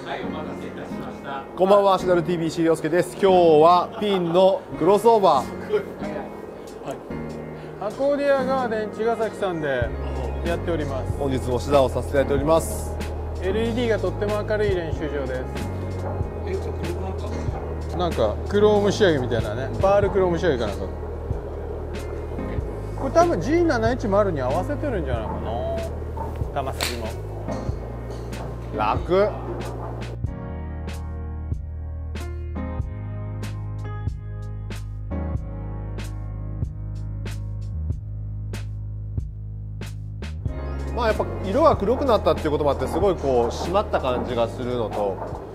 こんばんは、シナル TV しりょうすけです。今日はピンのクロスオーバー。 アコーディアガーデン茅ヶ崎さんでやっております。 本日も指導をさせていただいております。 LED がとっても明るい練習場です。なんかクローム仕上げみたいなね、パールクローム仕上げかなんか。これ多分 G710 に合わせてるんじゃないかな。玉先も楽。まあやっぱ色が黒くなったっていうこともあって、すごいこう締まった感じがするのと、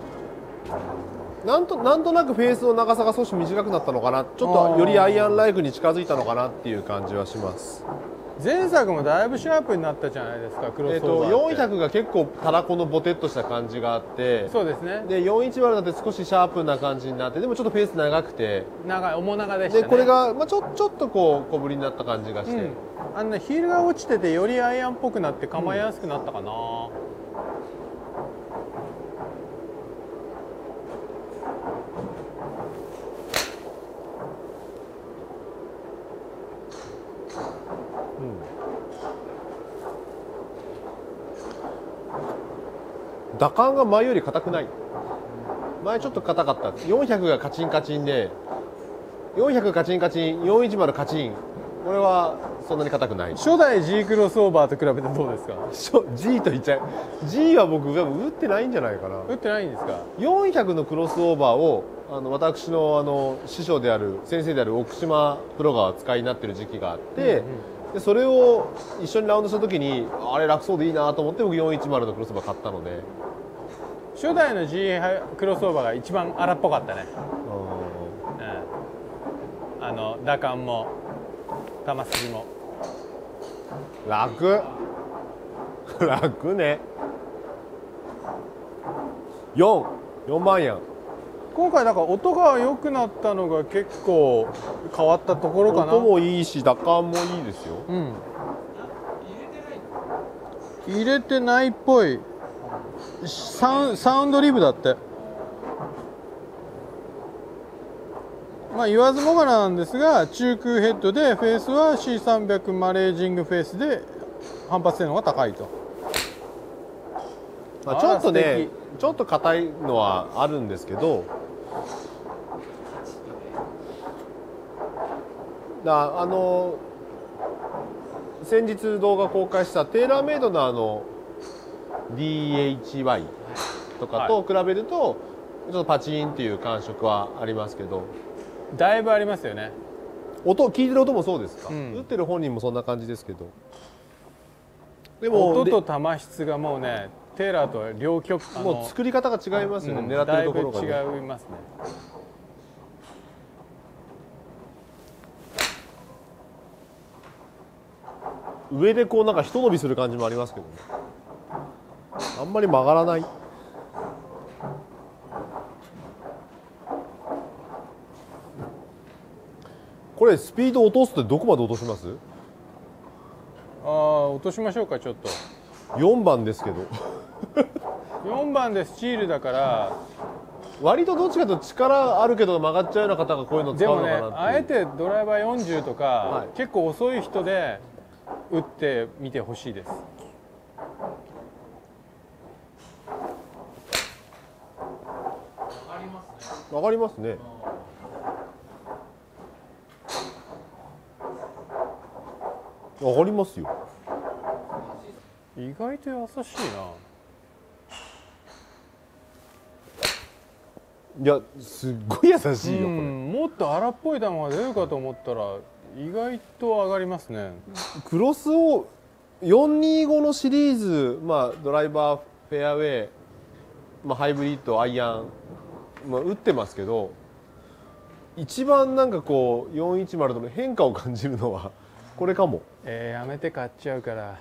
なんとなくフェースの長さが少し短くなったのかな、ちょっとよりアイアンライクに近づいたのかなっていう感じはします。 前作もだいぶシャープになったじゃないですか、クロスオーバーって。 400が結構たらこのボテッとした感じがあって、 そうですね。 で410になって少しシャープな感じになって、でもちょっとフェース長くて長い、面長でしたね。 でこれが、まあ、ちょっとこう小ぶりになった感じがして、 ヒールが落ちててよりアイアンっぽくなって構えやすくなったかな。 打感が前より硬くない。前ちょっと硬かった。400がカチンカチンで、400カチンカチン、410カチン、これはそんなに硬くない。 初代 G クロスオーバーと比べてどうですか。 G と言っちゃう。 G は僕多分打ってないんじゃないかな。 打ってないんですか。 400のクロスオーバーを私の師匠である先生である奥島プロがお使いになってる時期があって、でそれを一緒にラウンドした時にあれ楽そうでいいなと思って僕410のクロスオーバー買ったので。 初代の G クロスオーバーが一番荒っぽかったね。打感も球筋も楽楽ね。4万円。今回だから音が良くなったのが結構変わったところかな。 音もいいし打感もいいですよ。 入れてないっぽい。サウンドリブだって。まあ言わずもがななんですが、中空ヘッドでフェースは C300 マレージングフェースで反発性能が高いと。 まあちょっとね、ちょっと硬いのはあるんですけど、先日動画公開したテーラーメイドのDHY とかと比べるとちょっとパチンっていう感触はありますけど、 だいぶありますよね。 聞いてる音もそうですか。打ってる本人もそんな感じですけど、 でも音と球質がもうね、テーラーとは両極もう作り方が違いますよね。狙ってるところが、ね、 だいぶ違いますね。 上でこうなんか一伸びする感じもありますけどね。あんまり曲がらない。これスピード落とすってどこまで落とします？ 落としましょうか。ちょっと 4番ですけど 4番でスチールだから割とどっちかというと力あるけど曲がっちゃうような方がこういうの使うのかなっていう。 でもね、あえてドライバー40とか、結構遅い人で打ってみてほしいです。 曲がりますね。上がりますよ。 意外と優しいな。 いや、すっごい優しいよこれ。 もっと荒っぽい球が出るかと思ったら意外と上がりますね。 クロスを425のシリーズ、まあ、ドライバー、フェアウェイ、まあ、ハイブリッド、アイアン、まあ、打ってますけど、一番なんかこう410の変化を感じるのはこれかも。 やめて、買っちゃうから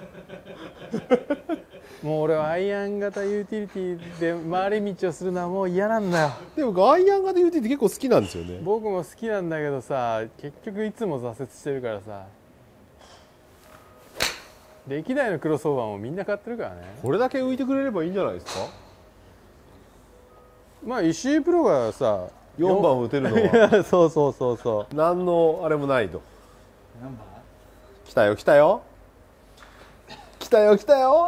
もう俺はアイアン型ユーティリティで回り道をするのはもう嫌なんだよ。 でもアイアン型ユーティリティ結構好きなんですよね。 僕も好きなんだけどさ、結局いつも挫折してるからさ。歴代のクロスオーバーもみんな買ってるからね。 これだけ浮いてくれればいいんじゃないですか。 まあ石井プロがさ 4番打てるのいはやそうそうそうそう何のあれもないと。 何番？ 来たよ来たよ来たよ来たよ。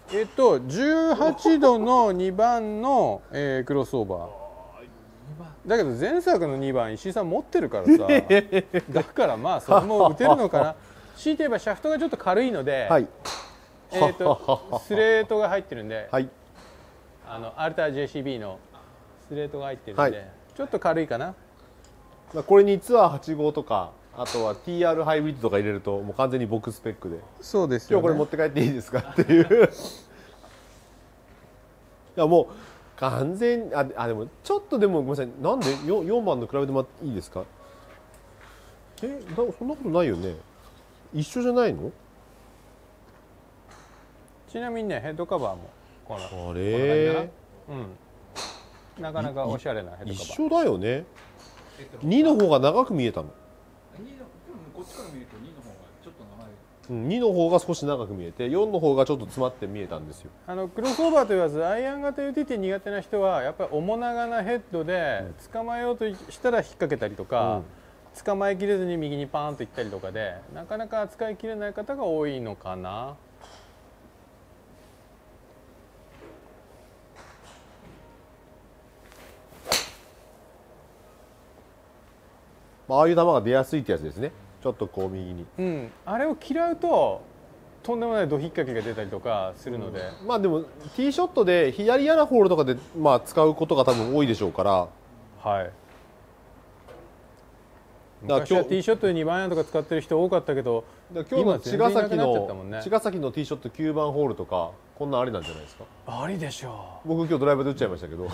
18度の2番の、クロスオーバーだけど前作の2番石井さん持ってるからさだからまあそれも打てるのかな強いて言えばシャフトがちょっと軽いので、 はいスレートが入ってるんで、 はいアルター JCB のスレートが入ってるんで、 はいちょっと軽いかな。 まあこれにツアー8号とかあとは TR ハイブリッドとか入れるともう完全にボックススペックでそうですよ、ね、 今日これ持って帰っていいですかっていういやもう完全にでもちょっとでもごめんなさいなんで 4番の比べてもいいですか。そんなことないよね。一緒じゃないの。 ちなみにねヘッドカバーもこのあこんな感じれかな、なかなかおしゃれなヘッドカバー。 一緒だよね。2の方が長く見えたの。 2のでもこっちから見ると2の方がちょっと長い。 2の方が少し長く見えて4の方がちょっと詰まって見えたんですよ。 クロスオーバーと言わずアイアン型 UTT 苦手な人はやっぱり重長なヘッドで捕まえようとしたら引っ掛けたりとか、捕まえきれずに右にパーンといったりとかでなかなか扱いきれない方が多いのかな。 ああいう球が出やすいってやつですね。ちょっとこう右に。 あれを嫌うととんでもないド引っ掛けが出たりとかするので、 まあでもティーショットで左嫌なホールとかでまあ使うことが多分多いでしょうから。 はい。 だから昔はティーショットで2番アイアンとか使ってる人多かったけど、 今日の茅ヶ崎今全然いなくなっちゃったもんねのティーショット9番ホールとかこんなんありなんじゃないですか。 ありでしょ僕今日ドライバーで打っちゃいましたけどう。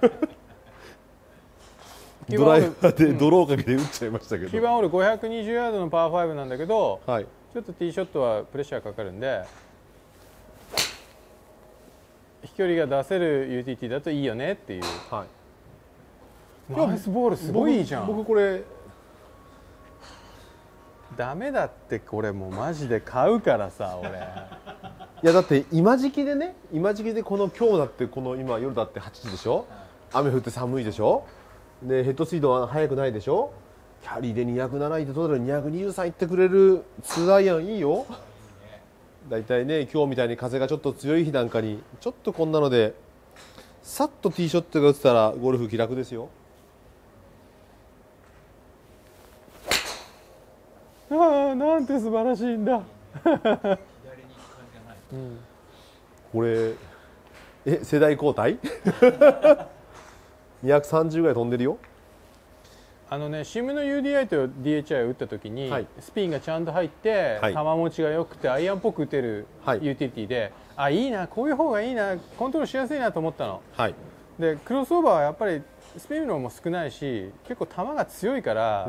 ドライバーで泥をかけて打っちゃいましたけ 9 ど、 番ホール520ヤードのパー5なんだけど、 はい、 ちょっとティーショットはプレッシャーかかるんで飛距離が出せる UTT だといいよねっていう。 はい、 ナイスボールすごいいいじゃん。 僕これダメだってこれもうマジで買うからさ俺。 いやだって今時期でね、今時期でこの今日だってこの今夜だって8時でしょ、雨降って寒いでしょ、でヘッドスピードは速くないでしょ、キャリーで207いってトータル223いってくれる2アイアンいいよ。だいたいね今日みたいに風がちょっと強い日なんかにちょっとこんなのでさっとティーショットが打てたらゴルフ気楽ですよ。 ああなんて素晴らしいんだ。 左に行く感じがない。 これ世代交代230ぐらい飛んでるよ。 シムの UDI と DHI を打った時に、 はいスピンがちゃんと入って、 はい球持ちが良くてアイアンっぽく打てるはい UTT で、あいいなこういう方がいいなコントロールしやすいなと思ったの。 はいでクロスオーバーはやっぱりスピン量も少ないし結構球が強いから、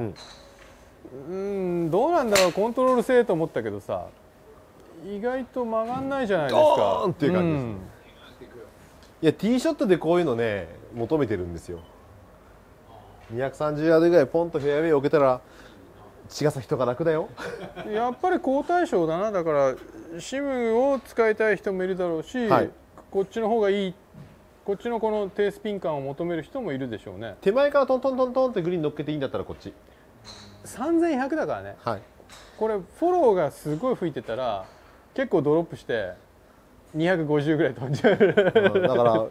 どうなんだろうコントロール性と思ったけどさ意外と曲がんないじゃないですか。 ドーンっていう感じです、いやティーショットでこういうのね求めてるんですよ。230ヤードぐらいポンとフェアウェイを置けたら茅ヶ崎とか楽だよ。 やっぱり好対象だな。だからシムを使いたい人もいるだろうし、 はいこっちの方がいいこっちのこの低スピン感を求める人もいるでしょうね。 手前からトントントントンってグリーン乗っけていいんだったらこっち。 3100だからね。 はいこれフォローがすごい吹いてたら結構ドロップして250ぐらい飛んじゃうだから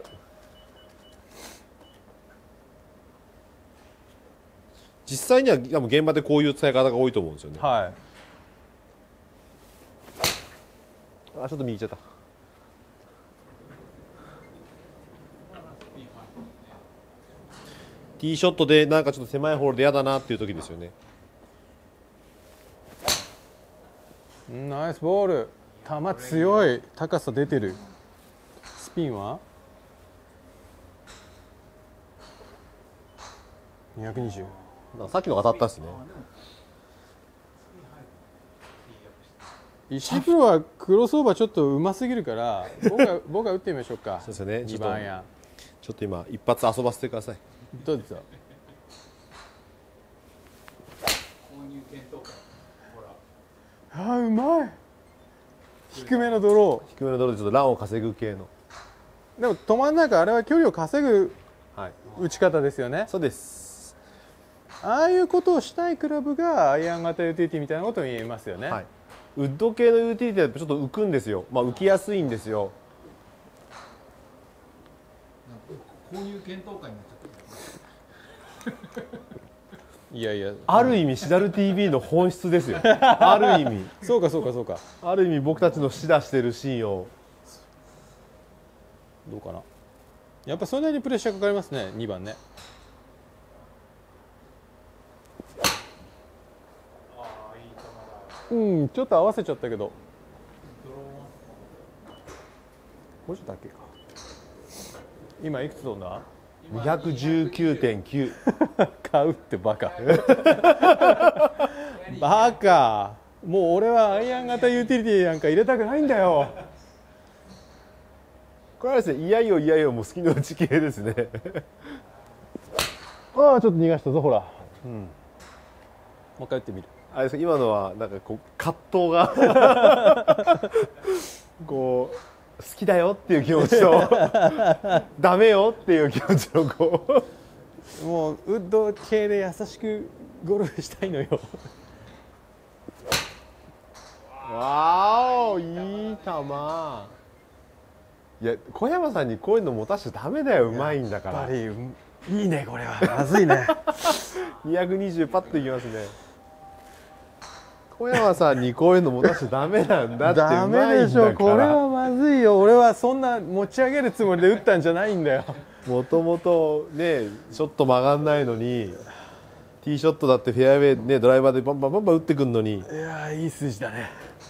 実際には多分現場でこういう使い方が多いと思うんですよね。 はいあちょっと右行っちゃった。ティーショットでなんかちょっと狭いホールで嫌だなっていう時ですよね。 ナイスボール。球強い。高さ出てる。スピンは220。 なんかさっきのが当たったっすね。 石井プロはクロスオーバーちょっとうますぎるから僕が打ってみましょうか。 そうですよね。 2番アイアンちょっと今一発遊ばせてください。 どうぞ。 購入検討会。ほら。 あーうまい。低めのドロ低めのドローでちょっとランを稼ぐ系の。 ー。でも止まんないからあれは距離を稼ぐはい。 打ち方ですよね。 そうです。 ああいうことをしたいクラブがアイアン型ユーティリティみたいなことを言えますよね。 はい、ウッド系のユーティリティだとちょっと浮くんですよ。まあ浮きやすいんですよ。 購入検討会になっちゃった。 いやいや、 ある意味シダル TV の本質ですよ。ある意味そうかそうかそうか。 ある意味僕たちのシダしてるシーンを。 どうかな。やっぱそれなりにプレッシャーかかりますね、2番ね。うん、ちょっと合わせちゃったけど。もうちょっとだけか。今いくつ飛んだ 219.9。 買うってバカバカ。もう俺はアイアン型ユーティリティなんか入れたくないんだよ。 これはですね、いやいよいやいよもう好きのうち系ですね。 ああ、ちょっと逃がしたぞほら。うん。もう一回打ってみる。 あれですか、今のはなんかこう葛藤がこう好きだよっていう気持ちとダメよっていう気持ちのこうもうウッド系で優しくゴルフしたいのよ。 わーお、いい球。いや、小山さんにこういうの持たしちゃダメだよ。うまいんだから。 やっぱりいいね、これはまずいね。 220パッといきますね。小山さんにこういうの持たしちゃダメなんだって。 ダメでしょ、これはまずいよ。俺はそんな持ち上げるつもりで打ったんじゃないんだよ。 もともとね、ショット曲がんないのにティーショットだってフェアウェイね、ドライバーでバンバンバンバン打ってくるのに。 いやー、いい数字だね。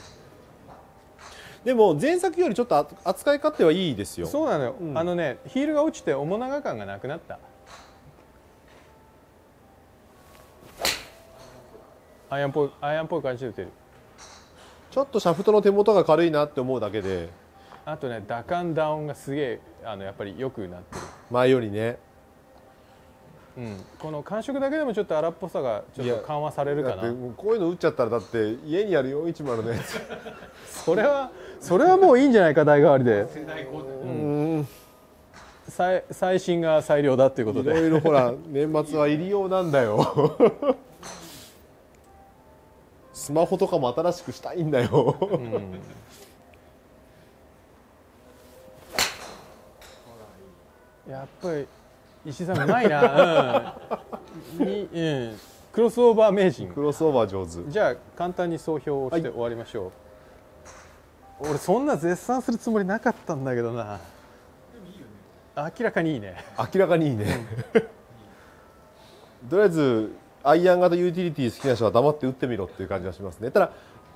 でも前作よりちょっと扱い勝手はいいですよ。 そうなのよ、 うん、 あのね、ヒールが落ちて面長感がなくなった。アイアンっぽい感じで打てる。 ちょっとシャフトの手元が軽いなって思うだけで。 あとね、打感ダウンがすげえやっぱり良くなってる。 前よりね。 うん、この感触だけでもちょっと荒っぽさがちょっと緩和されるかな。 だってこういうの打っちゃったらだって家にある410のやつそれはもういいんじゃないか、代替わりで。 世代交代。 うん、 最新が最良だっていうことで。 いろいろほら年末は入りようなんだよ。スマホとかも新しくしたいんだよ。 うん、やっぱり石井さんうまいな。うん、クロスオーバー名人。 クロスオーバー上手。 じゃあ簡単に総評をして終わりましょう。俺そんな絶賛するつもりなかったんだけどな。明らかにいいね。 明らかにいいね。とりあえずアイアン型ユーティリティ好きな人は黙って打ってみろっていう感じがしますね。ただ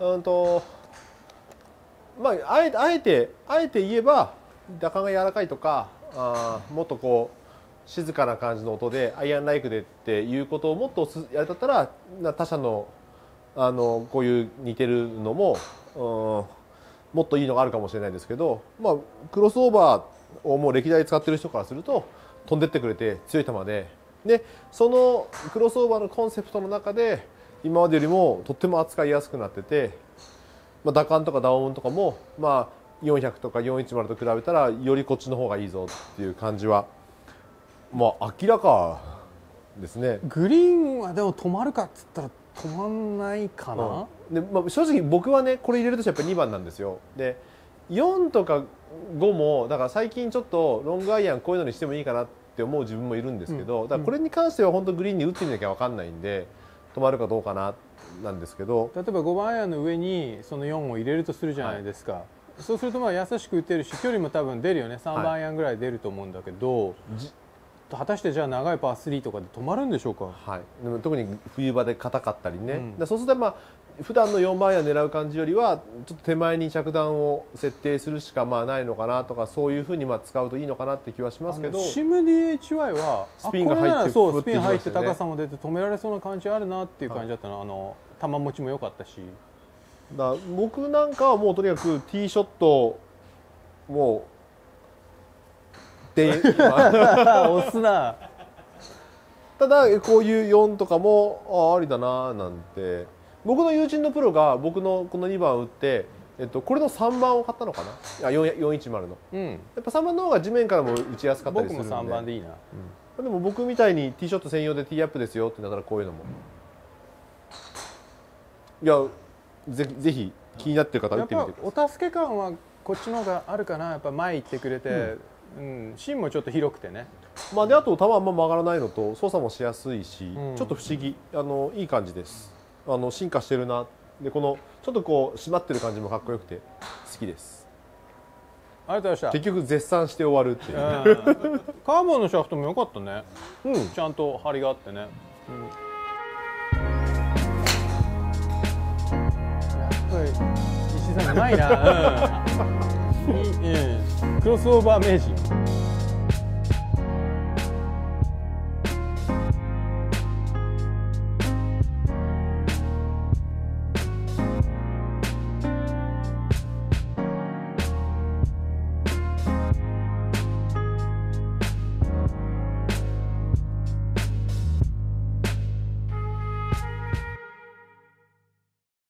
まああえて言えば打感が柔らかいとか、もっとこう静かな感じの音でアイアンライクでっていうことをもっとやるだったら他社のこういう似てるのももっといいのがあるかもしれないですけど、まあクロスオーバーをもう歴代使ってる人からすると飛んでってくれて強い球でそのクロスオーバーのコンセプトの中で今までよりもとっても扱いやすくなってて、まあ、打感とかダウンとかもまあ400とか410と比べたらよりこっちの方がいいぞっていう感じはまあ明らかですね。 グリーンはでも止まるかっつったら止まんないかな。 でまあ、正直僕はねこれ入れるとしたらやっぱ2番なんですよ。で4とか5もだから最近ちょっとロングアイアンこういうのにしてもいいかなって思う自分もいるんですけど、だからこれに関しては本当グリーンに打ってみなきゃ分かんないんで止まるかどうかななんですけど、 例えば5番アイアンの上にその4を入れるとするじゃないですか、はい、そうするとまあ優しく打てるし距離も多分出るよね。3番アイアンぐらい出ると思うんだけど、はい、果たしてじゃあ長いパー3とかで止まるんでしょうか。 はい、でも特に冬場で硬かったりね、そうするとまあ普段の4番アイアン狙う感じよりはちょっと手前に着弾を設定するしかまあないのかなとか、そういうふうにまあ使うといいのかなって気はしますけど、 シム DHY はスピンが入ってそうスピン入って高さも出て止められそうな感じあるなっていう感じだったの。球持ちも良かったし、 だ僕なんかはもうとにかくティーショットもうで押すな。 ただこういう4とかもありだななんて、僕の友人のプロが僕のこの2番打って、これの3番を買ったのかな、410の、やっぱ3番の方が地面からも打ちやすかったりするんで。 僕も3番でいいな、 でも僕みたいにティーショット専用でティーアップですよってなったらこういうのもいやぜひ気になってる方打やってぱっみてください。 お助け感はこっちの方があるかな。やっぱ前行ってくれて、芯もちょっと広くてね。 まあであと球あんま曲がらないのと操作もしやすいし、 うんちょっと不思議いい感じです。進化してるな。でこのちょっとこう締まってる感じもかっこよくて好きです。 ありがとうございま結局絶賛して終わるっていう。 した。カーボンのシャフトも良かったね。 うんちゃんと張りがあってね。やっぱり石井さんうまいな。クロスオーバー名人。